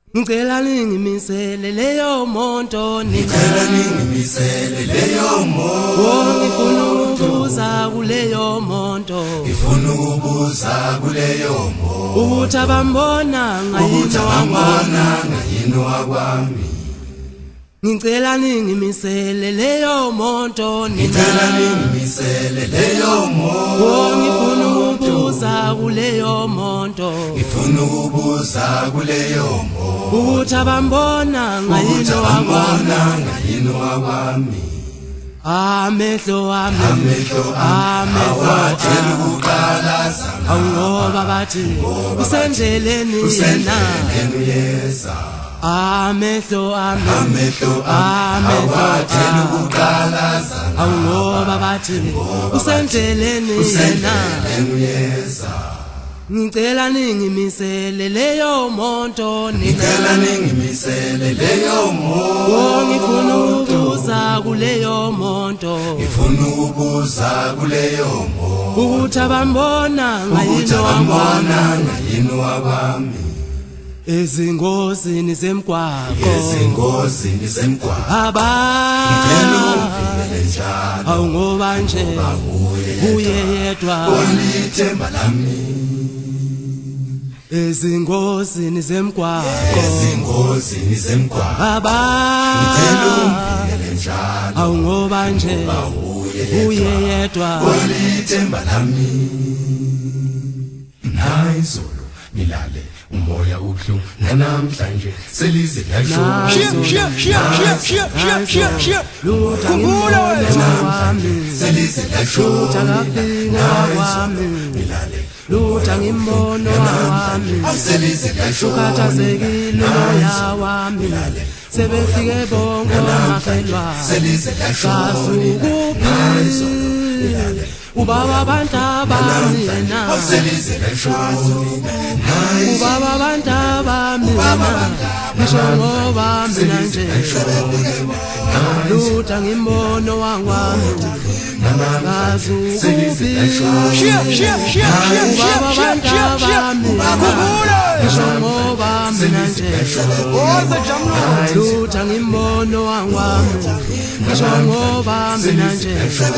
Ngicela ningimisele Leyomoto Ngicela ningimisele Leyomoto ngifuna ukubuza kuLeyomoto Ngifuna ukubuza kuLeyomoto ukuthi abambona ngayino wakwami Ngicela ningimisele Leyomoto Ngicela ningimisele Leyomoto ngifuna ukubuza kuLeyomoto Ngifuna ukubuza kuLeyomoto ukuthi abambona ngayino wakwami Amehlo awatshela ukuqalaza ngoba bathi usendleleni uyeza Amehlo awatshela ukuqalaza ngoba bathi usendleleni uyeza Ngicela ningimisele Leyomoto Ngicela ningimisele Leyomoto ngifuna ukubuza kuLeyomoto Ngifuna ukubuza kuLeyomoto ukuthi abambona ngayino wakwami Ezingozini zemgwaqo Ngicela ungivele njalo ngoba nje uye yedwa olithemba lami Ezingozini zemgwaqo Ngicela ungivele njalo ngoba nje uye yedwa olithemba lami Nayizolo nilale umoya ubhlungu namhlanje selize lasho Khumbula wami selize lasho nilale Lutha ngimbono wami selize lasho ukhathazekile moya wami sebefike bonke amakhelwa selize lasho ubaba abantu abami yena selize lasho ubaba abantu abami yena ngisho ngoba mina nje Lutha ngimbono wami ngazukubi ubaba abantu abami ngisho ngoba mina nje Lutha ngimbono wami ngisho ngoba mina nje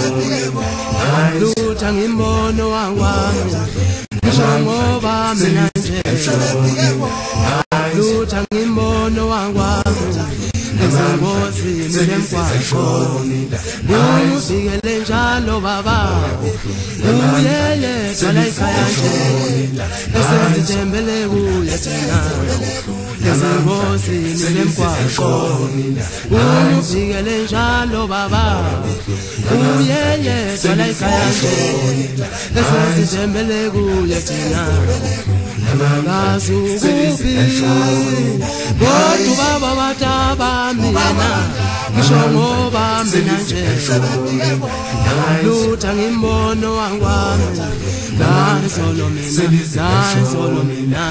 Lutha ngimbono wami ngisho ngoba mina nje Lutha ngimbono wami Ezingozini zemgwaqo Usikele njalo baba Uyele jala ikhaya nje Esezithembele kuye thina Ezingozini zemgwaqo Usikele njalo baba Uyele jala ikhaya nje Esezithembele kuye thina Ngazukubi Kodwa baba batabami yena ngisho ngoba mina nje Lutha ngimbono wami Nayizolo mina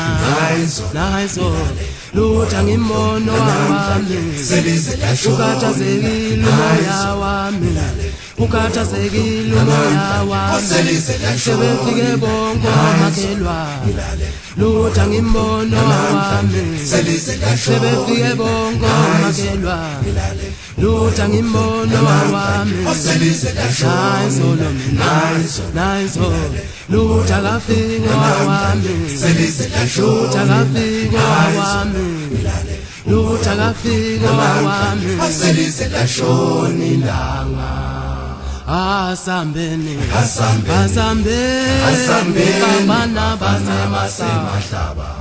Lutha ngimbono wami ukhathazekile umoya wami ukhathazekile umoya wami sebefike bonke amakhelwa Lutha ngimbono wami sebefike bonke amakhelwa Lutha ngimbono wami nayizolo Lutha kafika wami Lutha kafika wami Lutha kafika wami lashoni ilanga Asambeni Asambe Bafana basemahlaba